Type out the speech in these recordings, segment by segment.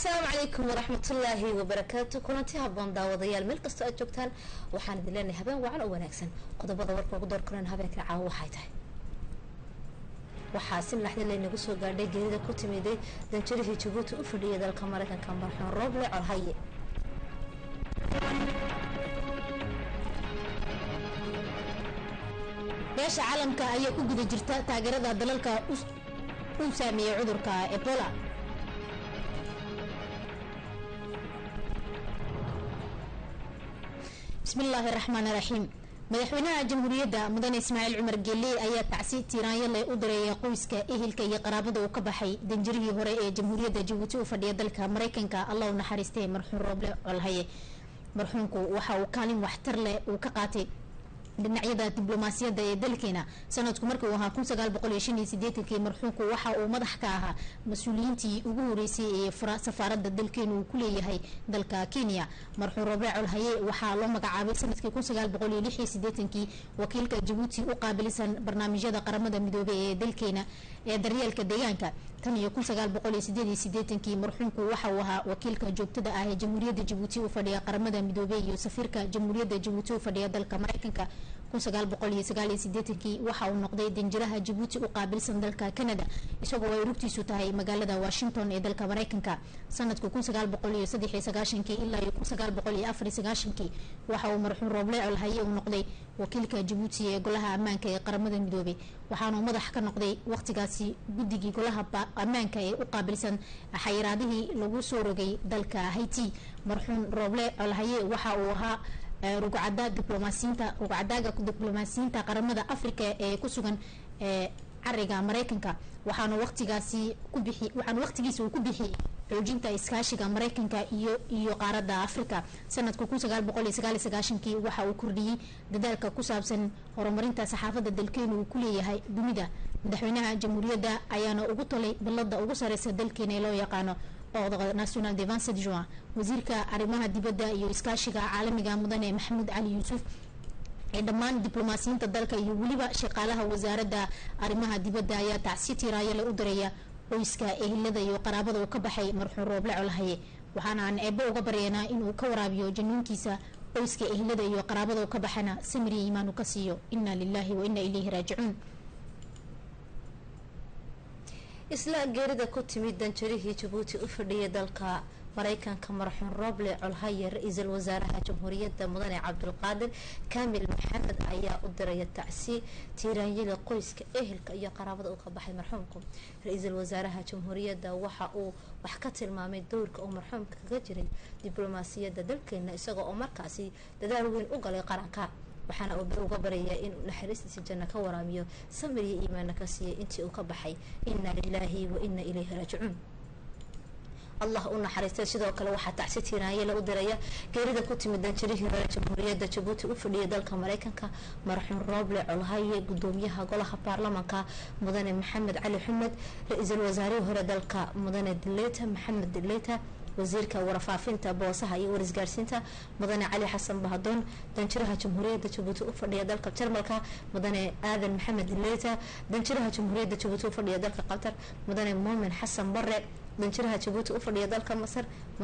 السلام عليكم ورحمة الله وبركاته. كنتي هبون داوديال ملك كستو aad joogtaan waxaan idin leenahay habeen wacan oo wanaagsan qodobada warka ugu door karaan habeenka caawa waxay tahay waxaa si laxda leenagu soo gaadhay geerida ku timiday danjirihii Djibouti u fadhiyay dalka Mareykanka marxuun Roble Colhaye beesha caalamka ayaa ku guda jirta taageerada dalalka u saameeyay cudurka Ebola بسم الله الرحمن الرحيم مدحوينها جمهورية مدن إسماعيل عمر جلي أي تعسي تيران يلا أدري قويسك إهلك يقرابده وكبحي دنجري هراء جمهورية جيبوتي وفدي دلك مريكنك الله نحرسته مرحوم روبل colhaye مرحومكو وحا وكالم واحتر له وكقاتي dhinacyada diblomaasiyadda ee dalkeena sanadku markii uu ahaa 1988 marxuumku waxa uu madax ka ahaa mas'uuliyiintii ugu horeysay ee safaaradda dalkeena uu ku leeyahay dalka Kenya marxuum Roble Colhaye waxa loo magacaabay sanadkii 1986 wakiilka Djibouti u qaabilsan barnaamijyada qaramada midoobay ee dalkeena ee daryeelka deegaanka tan iyo 1988 marxuumku waxa uu ahaa wakiilka joogtada ah ee Jamhuuriyadda Djibouti u fadhiya qaramada midoobay iyo safiirka Jamhuuriyadda Djibouti u fadhiya dalka Mareykanka 1989 waxa uu noqday danjiraha Djibouti u qaabilsan dalka Canada isagoo ay rugtiisu tahay magaalada Washington ee dalka Mareykanka sanadka 1993 ilaa 1994 waxa uu marxuum Roble Colhaye uu noqday wakiilka Djibouti ee golaha ammaanka ee qaramada midoobay waxaana madax ka noqday waqtigaasi guddigii golaha ammaanka ee u qaabilsan xayiraadihii lagu soo rogay dalka Haiti marxuum Roble Colhaye waxa uu ahaa rugcada diblomaasiyiinta qaramada Afrika ee ku sugan cariga Mareykanka waxaana waqtigiisa uu ku bixiyay xoojinta iskaashiga Mareykanka iyo qaaradda Afrika sanadka 1999 waxa uu kordhiyay dadaalka ku saabsan horumarinta saxaafadda dalkeena uu ku leeyahay dunida madaxweynaha jamhuuriyadda ayaana ugu talay balada ugu sareysa dalkeena ee loo yaqaano Ordre National de 27 Juin wasiirka arrimaha dibadda iyo iskaashiga caalamiga mudane Maxamed Ali Yuusuf ee dhammaan diblomaasiyiinta dalka iyo waliba shaqaalaha wasaaradda arrimaha dibadda ayaa tacsi tiiraayay u direeya qoyska ehelada iyo qaraabada uu ka baxay marxuum Roble Colhaye waxaana aan eebo uga baryeynaa inuu ka waraabiyo jannooyinkiisa qoyska ehelada iyo qaraabada uu ka baxana samiri iimaan uu ka siiyo inna lillahi wa inna ilayhi raaji'un isla geerida ku timid danjirihii Djibouti u fadhiyay dalka Mareykanka marxuum Roble Colhaye ra'iisul wasaaraha jamhuuriyadda mudane Cabdulqaadir Kaamil Maxamed ayaa u diray tacsi tiiraanyada qoyska ehelka iyo qaraabada uu ka baxay marxuumku ra'iisul wasaaraha jamhuuriyadda waxa uu wax ka tilmaamay doorka uu marxuumka kaga jiray diblomaasiyadda dalkeena isagoo markaasi dadaal weyn u galay qaranka waxaana uu uga baryay in naxariistiisa janno ka waraabiyo samir iyo iimaan ka siiyay intii uu ka baxay inna lillahi wa inna ilayhi raaji'un الله أن حريصة شذا وكلا واحد تعسيتنا يلا أدريا جريدة كتب من دنشريه رئيس جمهورية جيبوتي وفدي دالك مريكا مرحوم روبل Colhaye قدوميها قولها برلمانك مدن محمد علي حمد رئيس الوزراء وهر دالك مدن دليتا محمد دليتا وزيرك ورفافينتا بوصها يورس جارسينتا مدن علي حسن بهدون دنشرها جمهورية جيبوتي وفدي دالك ترملكا مدن آذن محمد دليتا دنشرها جمهورية جيبوتي وفدي دالك قطر مدن مؤمن حسن برع دنشرها جيبوتي وفدي دالك مصر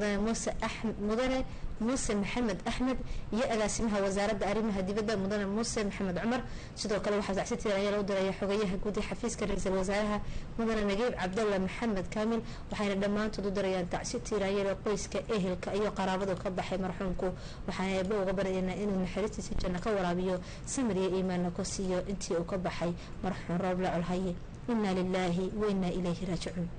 مدن موسى محمد أحمد يا اسمها وزارة أريمها ديبدا مدن موسى محمد عمر sidoo kale waxa saxsiitay ayaa loo diray xogayaha guud ee xafiiska ra'iisul wasaaraha mudane Nagiib Cabdalla Maxamed Kaamil waxayna dhamaantood u dirayaan tacsiitay ayaa qoyska ehelka iyo qaraabada ka baxay marxuumku waxaana ay uga baryeen inuu naxariistiisa janno ka waraabiyo samir iyo iimaan ku siiyo intii uu ka baxay marxuum Roble Colhaye inna lillahi wa inna ilayhi raaji'un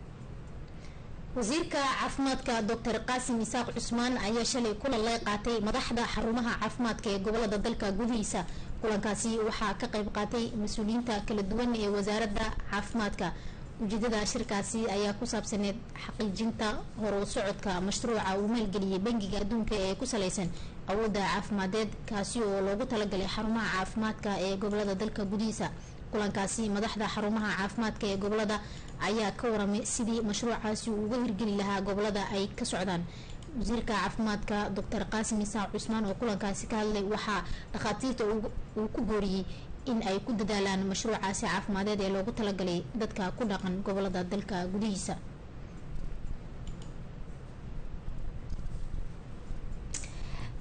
وزيرك عفماتك دكتور قاسم إساق عثمان أي شلي كل الله قاتي مدحدة حرمها عفماتك قبل ضدلك جوديسا كل كاسي وحا كقيب قاتي مسؤولين كل الدول وزارة عفماتك وجددا شركاسي أي كوساب سنة حقيقينتا هرو سعودك مشروع ومال جلي بنجي قدونك كوسليسن أودا عفمادد كاسيو لوجو تلقى حرمها عفماتك قبل ضدلك جوديسا kulankaasi madaxda xarumaha caafimaadka ee gobolada ayaa ka waramay sidii mashruucaasi uga hirgeli lahaa gobolada ay ka socdaan wasiirka caafimaadka Dr. Qaasim Isaaq Cusmaan oo kulankaasi ka hadlay waxa dhaqaatiirta uu ku booriyay in ay ku dadaalaan mashruucaasi caafimadeed ee loogu talagalay dadka ku dhaqan gobolada dalka gudihiisa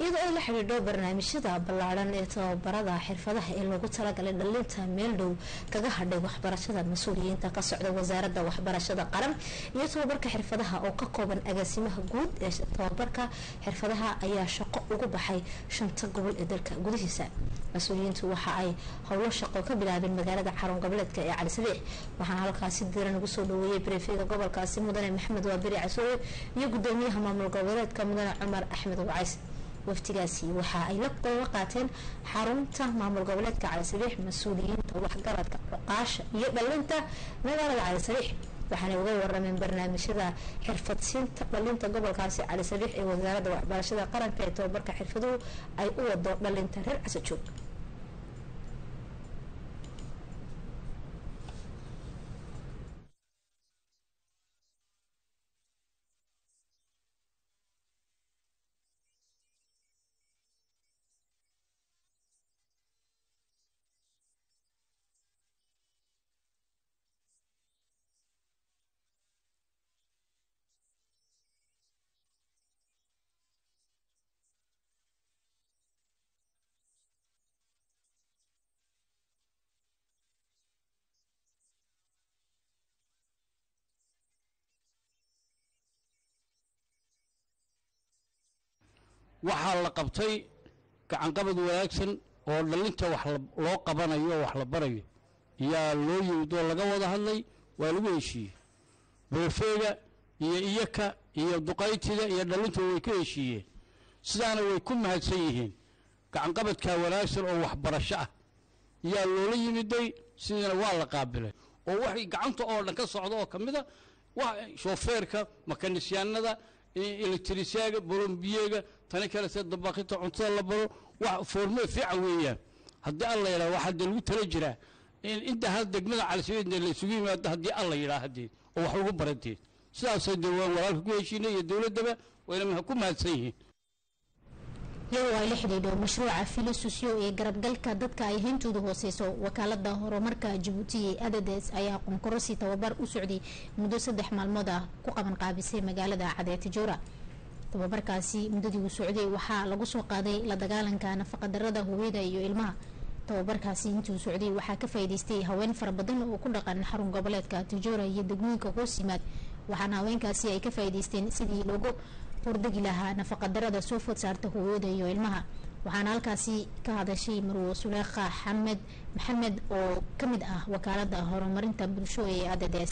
iyadoo ay la xidhiidho barnaamijyada ballaaran ee tababarada xirfadaha ee loogu talagalay dhalinta meel dhow kaga hadhay waxbarashada mas-uuliyiinta ka socda wasaaradda waxbarashada qaran iyo tababarka xirfadaha oo ka kooban agaasimaha guud ee tababarka xirfadaha ayaa shaqo ugu baxay 5 gobol ee dalka gudihiisa. mas-uuliyiintu waxa ay howlo shaqo ka bilaabeen magaalada xarun goboleedka ee Cali Sabiix waxaana halkaasi diiran ugu soo dhaweeyay prefega gobolkaasi mudane Maxamed Waabiri Casoowe iyo gudoomiyaha maamul goboleedka mudane Cumar Axmed Wacays. waftigaasi waxa ay la qaateen xarunta maamul goboleedka Cali Sabiix mas-uuliyiinta waxgaradka cuqaasha iyo dhalinta magaalada Cali Sabiix waxaana uga warameen barnaamijyada xirfadsiinta dhalinta gobolkaasi Cali Sabiix ee wasaaradda waxbarashada qaranka ee tababarka xirfaduhu ay u wado dhalinta reer Casajoog. waxaa la qabtay gacan qabad wanaagsan oo dhalinta wax loo qabanayo wax la barayo yaa loo yimid oo laga wada hadlay waa lagu heshiiyey prefega iyo iyaka iyo duqaytiga iyo dhalinta way ku heshiiyeen sidaana way ku mahadsan yihiin gacan qabadka wanaagsan oo waxbarasho ah yaa loola yimiday sidana waa la qaabilay oo wax gacanta oo dhan ka socdo oo kamida wax shofeerka makanisyaanada elektrisiyaga bolombiyeega tani kale sida dabaqita cuntada la baro wax foormo fiican weeyaan haddii alla yiraahdo waxa lagu tala jiraa in inta hal degmada Cali Sabiix la isugu yimaado haddii alla yiraahdo oo wax lagu baranteed sidaas ay dawaan walaalka ku heshiinay iyo dawladaba wayna ku mahadsan yihiin iyadoo ay la xidhiidho mashruuca filosofiyo ee garabgalka dadka ay hintooda hooseyso wakaalada horumarka Djibouti ee ADDS ayaa qonkorsi tababar u socday muddo 3 maalmood ah ku qaban qaabisay magaalada Cadaatijura. tababarkaasi muddadii uu socday waxaa lagu soo qaaday la dagaalanka nafaqadarrada hooyada iyo ilmaha. tababarkaasi intii uu socday waxaa ka faa'iideystay haween fara badan oo ku dhaqan xarun goboleedka Tijura iyo degmooyinka hoos yimaad waxaana haweenkaasi ay ka faa'iideysteen sidii loogu hordagi lahaa nafaqadarrada soo food saarta hooyada iyo ilmaha. waxaana halkaasi ka hadashay Marwo Suleekha Maxamed oo kamid ah wakaalada horumarinta bulsho ee ADDS.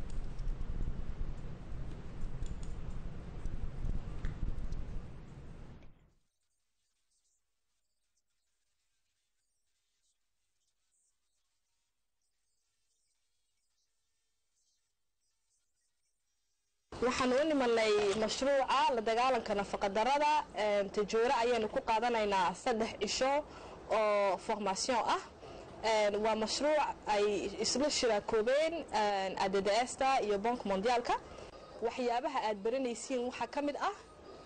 waxaan u nimanay mashruuca la dagaalanka nafaqadarrada Tijura ayaan ku qaadanaynaa 3 cisho oo formation ah. waa mashruuc ay isla shiraakoobeen ADDS-ta iyo Bank Mondialka. waxyaabaha aad baranaysiin waxa kamid ah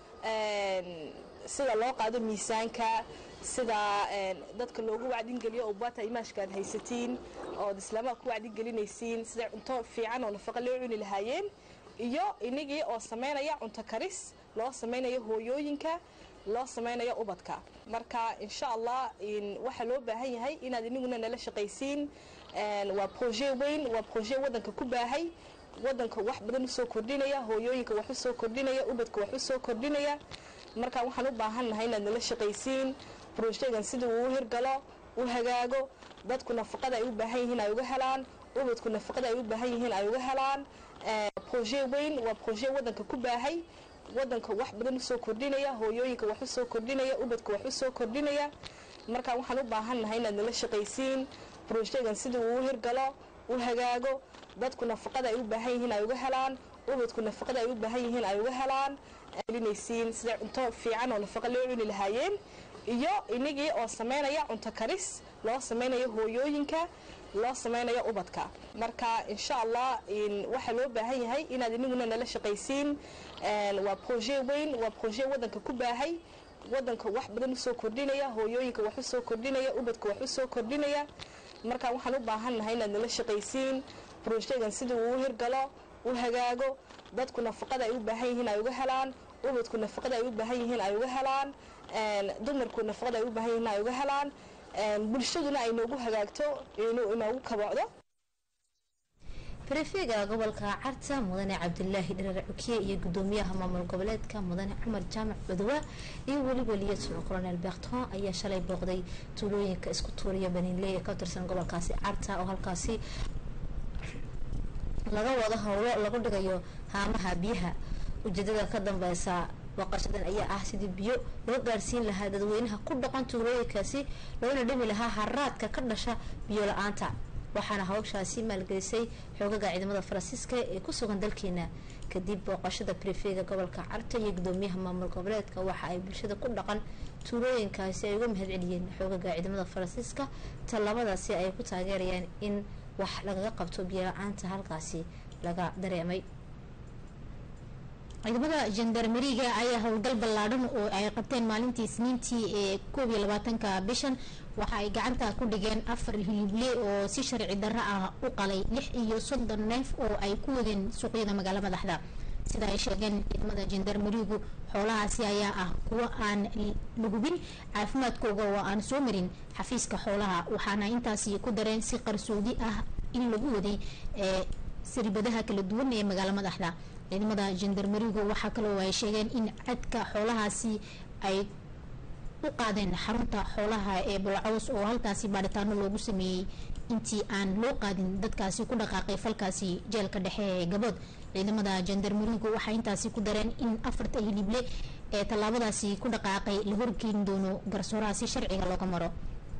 sida loo qaado miisaanka sida dadka loogu wacdin geliyo oo baata imaashkaad haysatiin oo islaama ku wacdin gelinaysiin sida cunto fiican oo nafaqo loo cuni lahaayeen iyo inagii oo sameynaya cunto karis loo sameynayo hooyooyinka loo sameynayo ubadka. marka insha Allah waxa loo baahan yahay inaad inaguna nala shaqaysiin. waa projet weyn waa projet wadanka ku baahay wadanka wax badan u soo kordhinaya hooyooyinka wax u soo kordhinaya ubadka wax u soo kordhinaya. marka waxaan u baahanahay inaad nala shaqaysiin projectgan sidii uu hirgalo u hagaago dadku nafaqada ay u baahan yihiin ay uga helaan ubadku nafaqada ay u baahan yihiin ay uga helaan. projet weyn waa projet wadanka ku baahay wadanka wax badan u soo kordhinaya hooyooyinka wax u soo kordhinaya ubadka wax u soo kordhinaya. marka waxaan u baahanahay inaad nala shaqaysiin projectgan sidii uu hirgalo u hagaago dadku nafaqada ay u baahan yihiin ay uga helaan ubadku nafaqada ay u baahan yihiin ay uga helaan. gelinaysiin sida cunto fiican oo nafaqo loo cuni lahaayeen iyo inagii oo sameynaya cunto karis loo sameynayo hooyooyinka loo sameynayo ubadka. marka insha Allah waxa loo baahan yahay inaad inaguna nala shaqaysiin. waa projet weyn waa projet wadanka ku baahay wadanka wax badan u soo kordhinaya hooyooyinka wax u soo kordhinaya ubadka wax u soo kordhinaya. marka waxaan u baahanahay inaad nala shaqaysiin projectgan sidii uu hirgalo u hagaago dadku nafaqada ay u baahan yihiin ay uga helaan ubadku nafaqada ay u baahan yihiin ay uga helaan. dumarku nafaqada ay u baahan yihiin ay uga helaan bulshaduna ay noogu hagaagto inoogu kabacdo. بريفيغا gobolka Carta mudane Cabdullaahi Dharar Cukiye iyo gudoomiyaha maamul goboleedka mudane Cumar Jaamac Badwa iyo waliba Lieutenant Colonel Bertrand ayaa shalay booqday tuulooyinka isku tuuriya Baniinley ee ka tirsan gobolkaasi Carta oo halkaasi laga wada hawlo lagu dhigayo haamaha biyaha. ujeedada ka dambaysa waqashadan ayaa ah sidii biyo loo gaarsiin lahaa dadweynaha ku dhaqan tuulooyinkaasi loona dhimi lahaa haraadka ka dhasha biyo la'aanta. waxaana hawshaasi maalgelisay xoogaga ciidamada Faransiiska ee ku sugan dalkeena. kadib booqashada prefega gobolka Carta iyo gudoomiyaha maamul goboleedka waxa ay bulshada ku dhaqan tuulooyinkaasi ay uga mahadceliyeen xoogaga ciidamada Faransiiska talabadaasi ay ku taageerayaan in wax laga qabto biyo la'aanta halkaasi laga dareemay. ciidamada jandarmeriga ayaa howlgal ballaadhan oo ay qabteen maalintii Isniintii ee 22ka bishan waxa ay gacanta ku dhigeen 4 hilible oo si sharci darro ah u qalay 36 neef oo ay ku wadeen suuqyada magaalada madaxda. sida ay sheegeen ciidamada jandarmerigu xoolahaasi ayaa ah kuwa aan la hubin caafimaadkooda oo aan soo marin xafiiska xoolaha, waxaana intaasi ku dareen si qarsoodi ah in lagu waday siribadaha kala duwan ee magaalada madaxda. ciidamada jandarmerigu waxa kale oo ay sheegeen in cadka xoolahaasi ay u qaadeen xarunta xoolaha ee Bulcaws oo halkaasi baaritaano loogu sameeyay intii aan loo qaadin dadkaasi ku dhaqaaqay falkaasi jeelka dhexe ee Gabood. ciidamada jandarmerigu waxa intaasi ku dareen in 4 hilible ee talaabadaasi ku dhaqaaqay la horgeyn doono garsooraha si sharciga looga maro.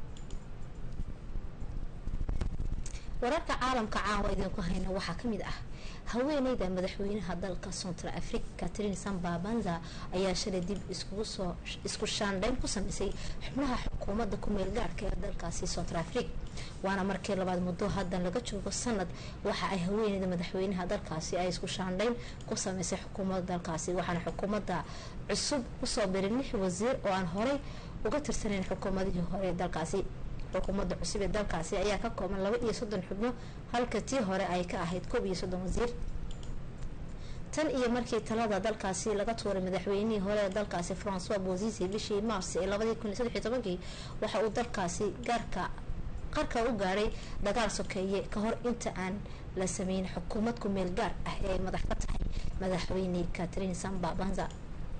wararka caalamka caawa idinku hayna waxaa kamid ah haweeneyda madaxweynaha dalka Central Africa Catherine Samba Panza ayaa shalay dib isku shaandhayn ku sameysay xubnaha xukuumadda ku meel gaarka ee dalkaasi Central Africa. waana markii labaad muddo hadan laga joogo sanad waxa ay haweeneyda madaxweynaha dalkaasi ay isku shaandhayn ku sameysay xukuumadda dalkaasi, waxaana xukuumadda cusub ku soo biray 6 wasiir oo aan horey uga tirsaneyn xukuumadihii hore dalkaasi. xukuumadda cusub ee dalkaasi ayaa ka kooban 32 xubno halka tii hore ay ka ahayd 31 wasiir. tan iyo markii talada dalkaasi laga tuuray madaxweynihii hore ee dalkaasi François Bozize bishii Maars ee 2013 waxa uu dalkaasi qarka u gaaray dagaal sokeeye ka hor inta aan la sameyn xukuumad ku meel gaar ah ee madax ka tahay madaxweyne Catherine Samba Panza.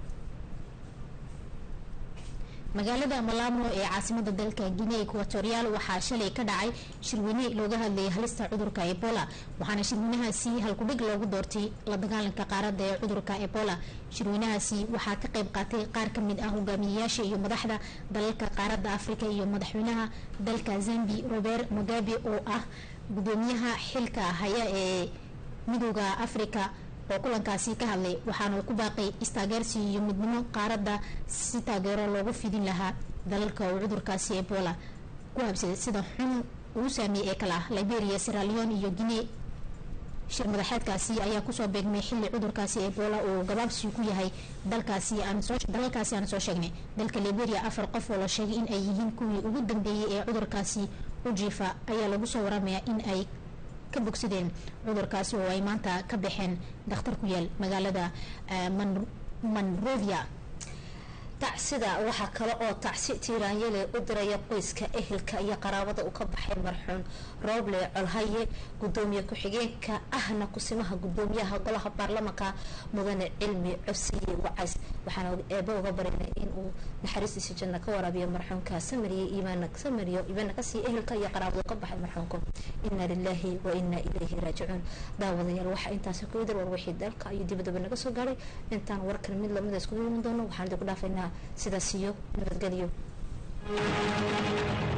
magaalada Malamo ee caasimada dalka Guinea Equatorial waxaa shalay ka dhacay shirweyne looga hadlayay halista cudurka Ebola, waxaana shirweynahaasi halkudhig loogu doortay la dagaalanka qaaradda ee cudurka Ebola. shirweynahaasi waxaa ka qayb qaatay qaar ka mid ah hogaamiyayaasha iyo madaxda dalalka qaaradda Afrika iyo madaxweynaha dalka Zambia Robert Mugabe oo ah gudoomiyaha xilka haya ee midowga Afrika oo kulankaasi ka hadlay, waxaana ku baaqay istaageersi iyo midnimo qaaradda si taageero loogu fidin lahaa dalalka cudurkaasi Ebola ku habsaday sida xun uu saameeyay kala Liberia, Sierra Leone iyo Guinea. shir madaxeedkaasi ayaa kusoo beegmay xilli cudurkaasi Ebola oo gabaabsi ku yahay dalalkaasi aan soo sheegnay. dalka Liberia 4 qof oo la sheegay in ay yihiin kuwii ugu dambeeyay ee cudurkaasi u jiifa ayaa lagu soo waramayaa in ay ka bogsadeen cudurkaasi oo ay maanta ka baxeen dhakhtar ku yaal magaalada Monrovia. tacsida waxa kale oo tacsi tiiraanyele u diraya qoyska ehelka iyo qaraabada uu ka baxay marxuun Roble Colhaye gudoomiye ku-xigeenka ahna kusimaha gudoomiyaha golaha baarlamaanka mudane Cilmi Cuseye Wacays, waxaana eebo uga barinay in uu naxariistiisa janno ka waraabiyo marxuunka samariye iimaanna ka sii ehelka iyo qaraabada ka baxay marxuunka. inna lillahi wa inna ilayhi raajicuun. daawadayaal waxa intaas ku idil war wixii dalka iyo dibadaba naga soo gaaray. intaan warkan mid lamid isku iman doono waxaan idinku dhaafaynaa sidaas iyo nabadgelyo.